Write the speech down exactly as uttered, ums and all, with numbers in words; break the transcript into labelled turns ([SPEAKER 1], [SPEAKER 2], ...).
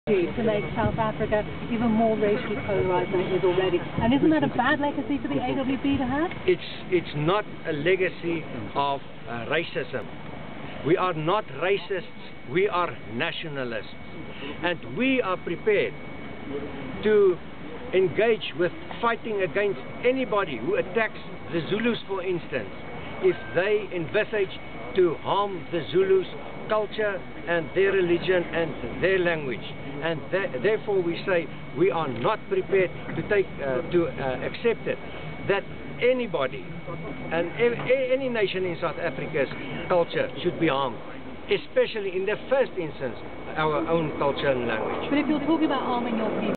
[SPEAKER 1] to make South Africa even more racially polarized than it is already. And isn't that a bad legacy for the A W B to have?
[SPEAKER 2] It's, it's not a legacy of uh, racism. We are not racists, we are nationalists. And we are prepared to engage with fighting against anybody who attacks the Zulus, for instance, if they envisage to harm the Zulus' culture and their religion and their language. And th therefore we say we are not prepared to take uh, to uh, accept it that anybody and e any nation in South Africa's culture should be harmed, especially in the first instance our own culture and language.
[SPEAKER 1] But if you're talking about harming your people